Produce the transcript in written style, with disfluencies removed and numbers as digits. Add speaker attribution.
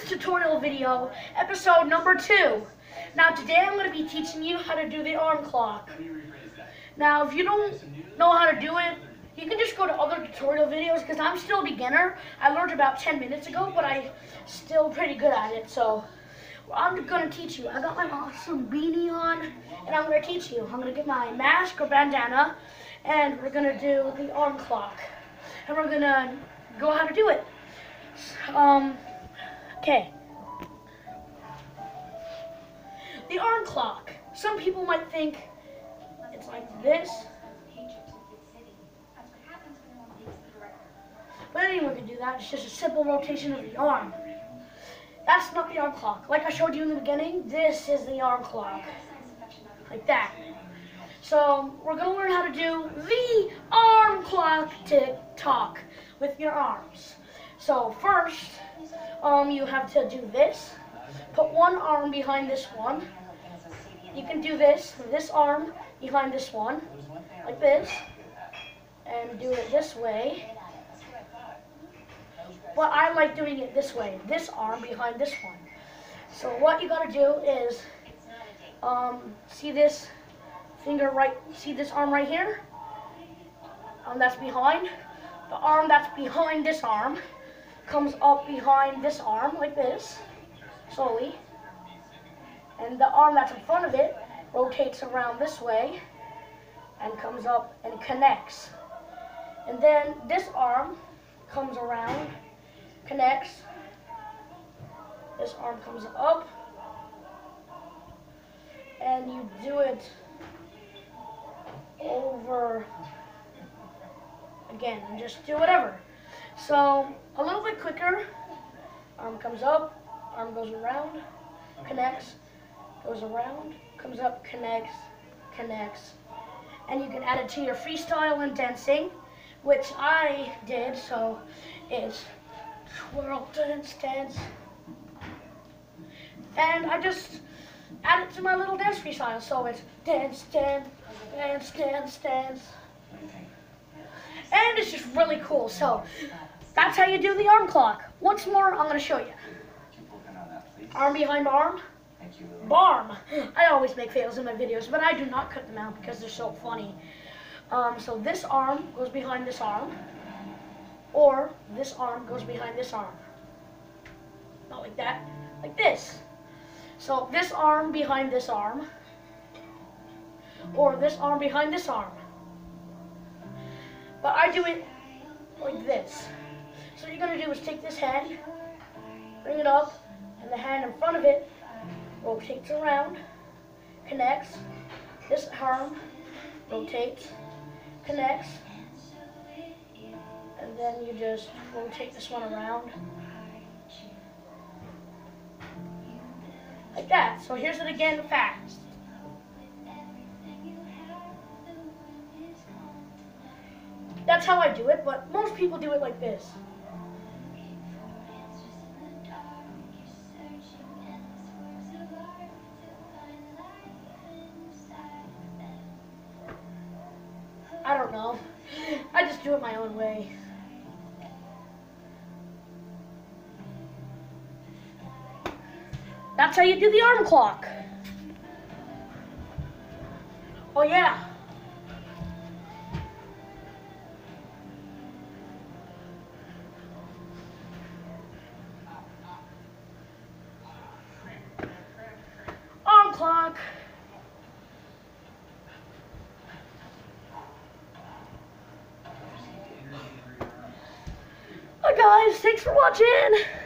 Speaker 1: is tutorial video, episode number 2. Now today I'm going to be teaching you how to do the arm clock. Now if you don't know how to do it, you can just go to other tutorial videos because I'm still a beginner. I learned about 10 minutes ago, but I'm still pretty good at it. So I'm going to teach you. I got my awesome beanie on and I'm going to teach you. I'm going to get my mask or bandana and we're going to do the arm clock. And we're going to go how to do it. Okay. The arm clock. Some people might think it's like this. But anyone can do that. It's just a simple rotation of the arm. That's not the arm clock. Like I showed you in the beginning, this is the arm clock. Like that. So we're going to learn how to do the arm clock tick-tock with your arms. So first, you have to do this. Put one arm behind this one. You can do this arm behind this one, like this, and do it this way. But I like doing it this way, this arm behind this one. So what you gotta do is, see this finger see this arm right here? That's behind. The arm that's behind this arm comes up behind this arm like this, slowly. And the arm that's in front of it rotates around this way and comes up and connects. And then this arm comes around, connects. This arm comes up. And you do it over again, and just do whatever. So a little bit quicker. Arm comes up, arm goes around, connects, goes around, comes up, connects, connects. And you can add it to your freestyle and dancing, which I did. So it's twirl, dance, dance. And I just add it to my little dance freestyle. So it's dance, dance, dance, dance, dance. And it's just really cool. So that's how you do the arm clock. Once more, I'm going to show you. Arm behind arm. Barm. I always make fails in my videos, but I do not cut them out because they're so funny. So this arm goes behind this arm, or this arm goes behind this arm. Not like that, like this. So this arm behind this arm, or this arm behind this arm. But I do it like this. So what you're going to do is take this hand, bring it up, and the hand in front of it rotates around, connects. This arm rotates, connects, and then you just rotate this one around. Like that. So here's it again fast. That's how I do it, but most people do it like this. I don't know. I just do it my own way. That's how you do the arm clock. Oh yeah. Arm clock. Hi guys, thanks for watching.